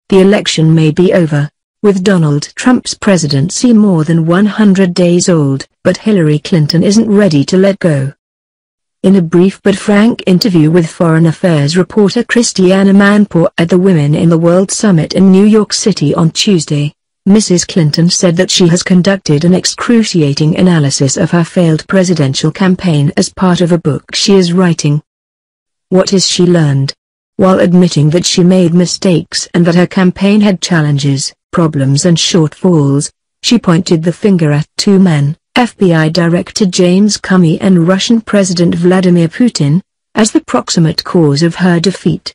the election may be over, with Donald Trump's presidency more than 100 days old, but Hillary Clinton isn't ready to let go. In a brief but frank interview with Foreign Affairs reporter Christiana Manpour at the Women in the World Summit in New York City on Tuesday, Mrs. Clinton said that she has conducted an excruciating analysis of her failed presidential campaign as part of a book she is writing. What has she learned? While admitting that she made mistakes and that her campaign had challenges, problems and shortfalls, she pointed the finger at two men, FBI Director James Comey and Russian President Vladimir Putin, as the proximate cause of her defeat.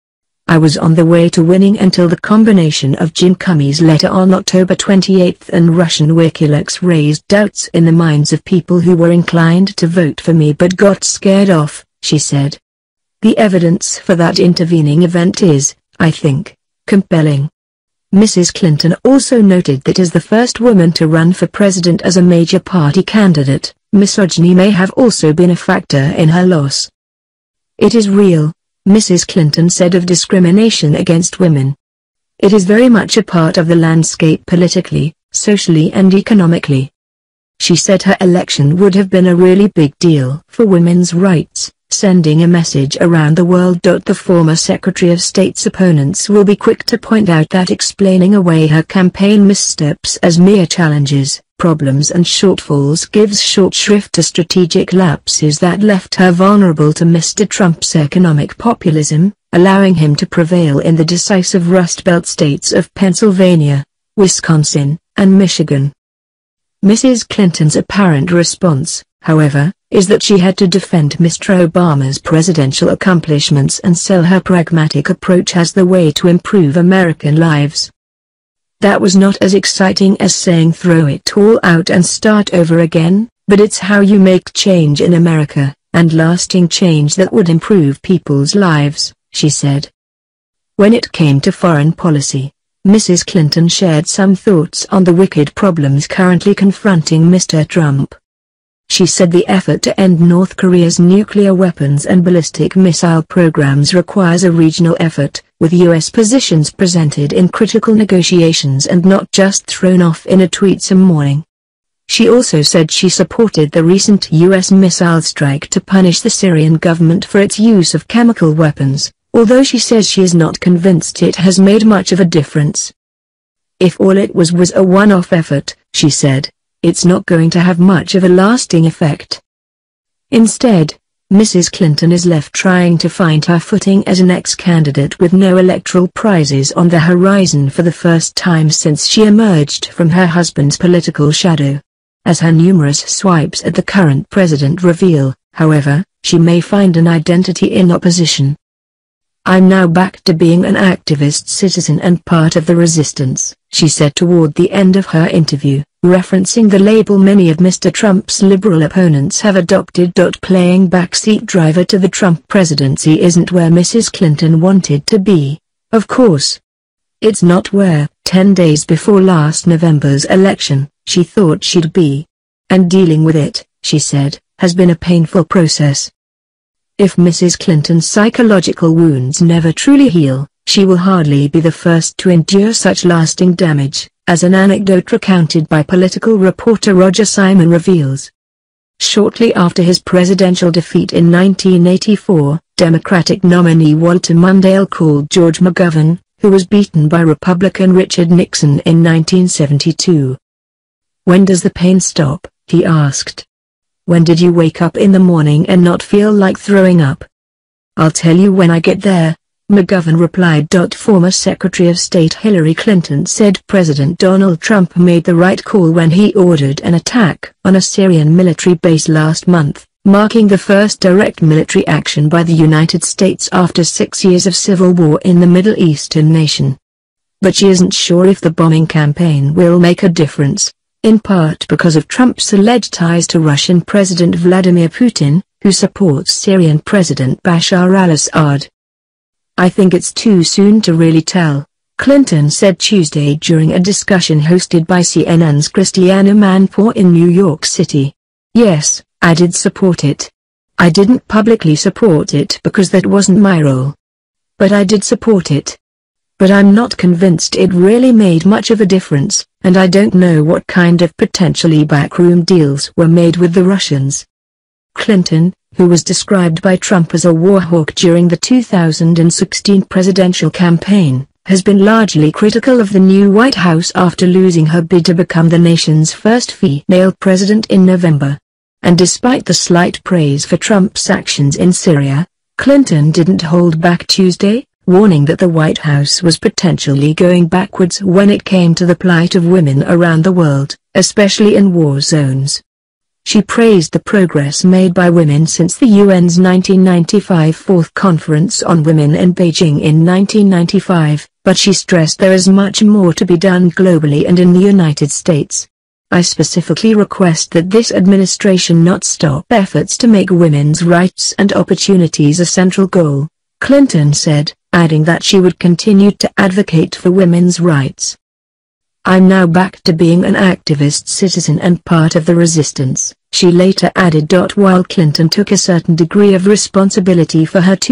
I was on the way to winning until the combination of Jim Comey's letter on October 28 and Russian WikiLeaks raised doubts in the minds of people who were inclined to vote for me but got scared off, she said. The evidence for that intervening event is, I think, compelling. Mrs. Clinton also noted that as the first woman to run for president as a major party candidate, misogyny may have also been a factor in her loss. It is real, Mrs. Clinton said of discrimination against women. It is very much a part of the landscape politically, socially and economically. She said her election would have been a really big deal for women's rights, sending a message around the world. The former Secretary of State's opponents will be quick to point out that explaining away her campaign missteps as mere challenges, problems and shortfalls gives short shrift to strategic lapses that left her vulnerable to Mr. Trump's economic populism, allowing him to prevail in the decisive Rust Belt states of Pennsylvania, Wisconsin, and Michigan. Mrs. Clinton's apparent response, however, is that she had to defend Mr. Obama's presidential accomplishments and sell her pragmatic approach as the way to improve American lives. That was not as exciting as saying throw it all out and start over again, but it's how you make change in America, and lasting change that would improve people's lives, she said. When it came to foreign policy, Mrs. Clinton shared some thoughts on the wicked problems currently confronting Mr. Trump. She said the effort to end North Korea's nuclear weapons and ballistic missile programs requires a regional effort, with U.S. positions presented in critical negotiations and not just thrown off in a tweet some morning. She also said she supported the recent U.S. missile strike to punish the Syrian government for its use of chemical weapons, although she says she is not convinced it has made much of a difference. If all it was a one-off effort, she said, it's not going to have much of a lasting effect. Instead, Mrs. Clinton is left trying to find her footing as an ex-candidate with no electoral prizes on the horizon for the first time since she emerged from her husband's political shadow. As her numerous swipes at the current president reveal, however, she may find an identity in opposition. I'm now back to being an activist citizen and part of the resistance, she said toward the end of her interview, referencing the label many of Mr. Trump's liberal opponents have adopted. Playing backseat driver to the Trump presidency isn't where Mrs. Clinton wanted to be, of course. It's not where, 10 days before last November's election, she thought she'd be. And dealing with it, she said, has been a painful process. If Mrs. Clinton's psychological wounds never truly heal, she will hardly be the first to endure such lasting damage, as an anecdote recounted by political reporter Roger Simon reveals. Shortly after his presidential defeat in 1984, Democratic nominee Walter Mondale called George McGovern, who was beaten by Republican Richard Nixon in 1972. "When does the pain stop?" he asked. "When did you wake up in the morning and not feel like throwing up?" "I'll tell you when I get there," McGovern replied. Former Secretary of State Hillary Clinton said President Donald Trump made the right call when he ordered an attack on a Syrian military base last month, marking the first direct military action by the United States after 6 years of civil war in the Middle Eastern nation. But she isn't sure if the bombing campaign will make a difference, in part because of Trump's alleged ties to Russian President Vladimir Putin, who supports Syrian President Bashar al-Assad. "I think it's too soon to really tell," Clinton said Tuesday during a discussion hosted by CNN's Christiana Manpour in New York City. "Yes, I did support it. I didn't publicly support it because that wasn't my role. But I did support it. but I'm not convinced it really made much of a difference, and I don't know what kind of potentially backroom deals were made with the Russians. Clinton, who was described by Trump as a war hawk during the 2016 presidential campaign, has been largely critical of the new White House after losing her bid to become the nation's first female president in November. And despite the slight praise for Trump's actions in Syria, Clinton didn't hold back Tuesday, warning that the White House was potentially going backwards when it came to the plight of women around the world, especially in war zones. She praised the progress made by women since the UN's 1995 Fourth Conference on Women in Beijing in 1995, but she stressed there is much more to be done globally and in the United States. I specifically request that this administration not stop efforts to make women's rights and opportunities a central goal, Clinton said, adding that she would continue to advocate for women's rights. I'm now back to being an activist citizen and part of the resistance, she later added. While Clinton took a certain degree of responsibility for her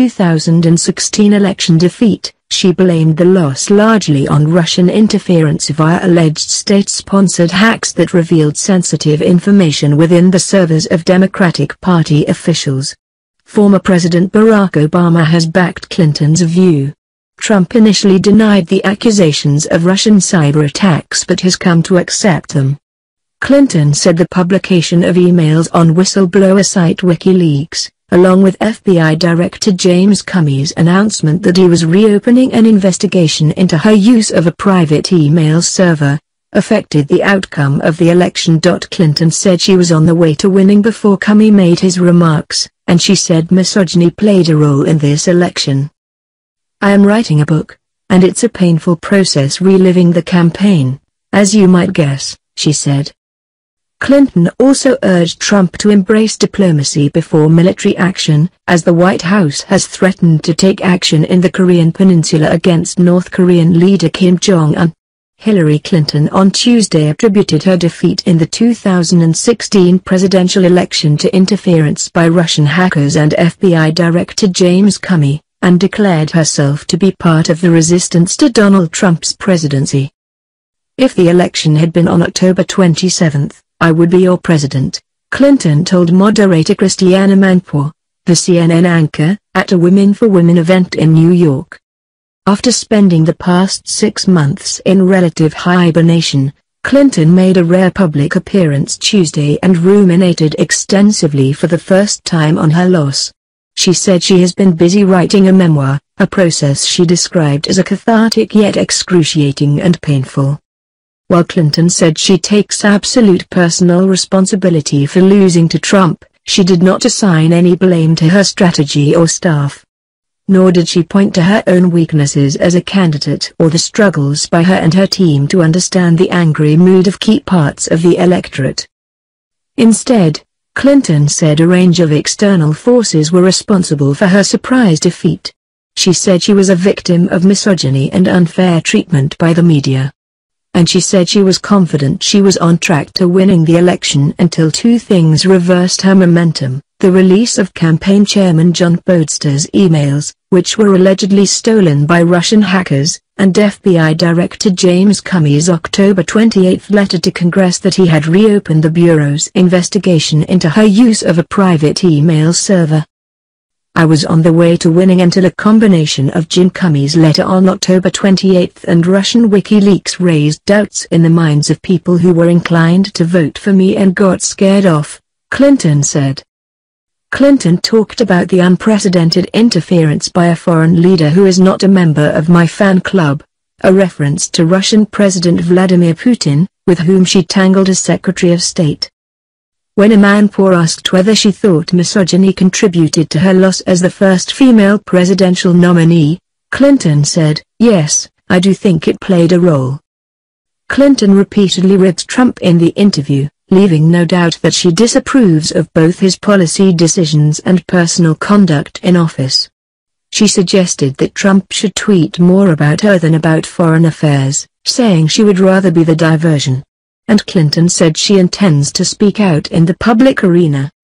2016 election defeat, she blamed the loss largely on Russian interference via alleged state-sponsored hacks that revealed sensitive information within the servers of Democratic Party officials. Former President Barack Obama has backed Clinton's view. Trump initially denied the accusations of Russian cyber attacks but has come to accept them. Clinton said the publication of emails on whistleblower site WikiLeaks, along with FBI Director James Comey's announcement that he was reopening an investigation into her use of a private email server, affected the outcome of the election. Clinton said she was on the way to winning before Comey made his remarks, and she said misogyny played a role in this election. I am writing a book, and it's a painful process reliving the campaign, as you might guess, she said. Clinton also urged Trump to embrace diplomacy before military action, as the White House has threatened to take action in the Korean Peninsula against North Korean leader Kim Jong-un. Hillary Clinton on Tuesday attributed her defeat in the 2016 presidential election to interference by Russian hackers and FBI Director James Comey, and declared herself to be part of the resistance to Donald Trump's presidency. If the election had been on October 27, I would be your president, Clinton told moderator Christiane Amanpour, the CNN anchor, at a Women for Women event in New York. After spending the past 6 months in relative hibernation, Clinton made a rare public appearance Tuesday and ruminated extensively for the first time on her loss. She said she has been busy writing a memoir, a process she described as a cathartic yet excruciating and painful. While Clinton said she takes absolute personal responsibility for losing to Trump, she did not assign any blame to her strategy or staff. Nor did she point to her own weaknesses as a candidate or the struggles by her and her team to understand the angry mood of key parts of the electorate. Instead, Clinton said a range of external forces were responsible for her surprise defeat. She said she was a victim of misogyny and unfair treatment by the media. And she said she was confident she was on track to winning the election until two things reversed her momentum: the release of campaign chairman John Podstar's emails, which were allegedly stolen by Russian hackers, and FBI Director James Comey's October 28 letter to Congress that he had reopened the Bureau's investigation into her use of a private email server. I was on the way to winning until a combination of Jim Comey's letter on October 28 and Russian WikiLeaks raised doubts in the minds of people who were inclined to vote for me and got scared off, Clinton said. Clinton talked about the unprecedented interference by a foreign leader who is not a member of my fan club, a reference to Russian President Vladimir Putin, with whom she tangled as Secretary of State. When Amanpour asked whether she thought misogyny contributed to her loss as the first female presidential nominee, Clinton said, "Yes, I do think it played a role." Clinton repeatedly ribbed Trump in the interview, leaving no doubt that she disapproves of both his policy decisions and personal conduct in office. She suggested that Trump should tweet more about her than about foreign affairs, saying she would rather be the diversion. And Clinton said she intends to speak out in the public arena.